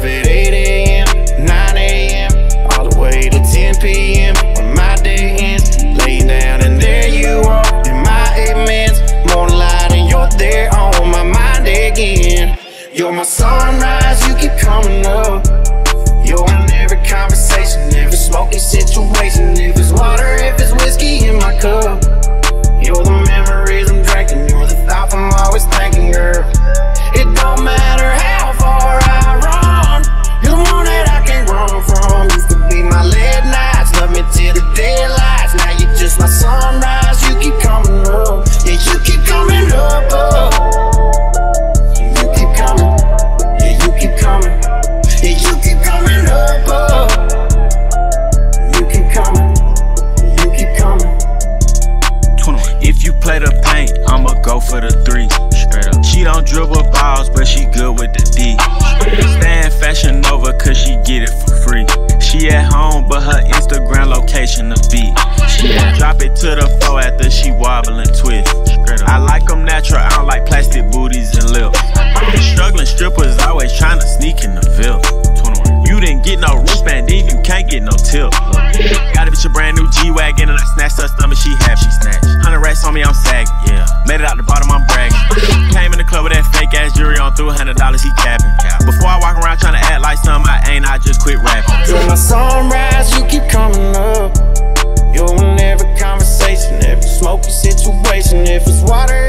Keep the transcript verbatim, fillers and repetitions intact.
at eight A M, nine A M, all the way to ten P M When my day ends, lay down and there you are in my amens. Morning light and you're there on my mind again. You're my sunrise, you keep coming up. You're in every conversation, every smoky situation. If it's water, if it's whiskey in my cup. You're the memories I'm drinking, you're the thoughts I'm always thinking, girl. It don't matter how far I run, you're the one that I can't run from. Used to be my late nights, love me till the daylights. Now you're just my sunrise, you keep coming up. Yeah, you keep coming up, up. You keep coming, yeah, you keep coming. Yeah, you keep coming up, up. You keep coming, you keep coming. If you play the paint, I'ma go for the three. Straight up. She don't dribble balls, but she good with the D. Staying Fashion Nova cause she get it for free. She at home, but her Instagram location a beat. She gon' drop it to the floor after she wobble and twist. I like them natural, I don't like plastic booties and lips. Struggling strippers always trying to sneak in the Ville. You didn't get no wristband, then you can't get no tip. Got a bitch a brand new G-Wagon and I snatched her stomach, she happy, she snatched. Hundred racks on me, I'm sagging, yeah. Made it out the bottom, I'm bragging. Came in the club with that fake ass jewelry on, threw a hundred dollars, he capping. Before I walk around trying to act like something I ain't, I just quit rapping. You're my sunrise, you keep coming up. You're in every conversation, every smoky situation. If it's water,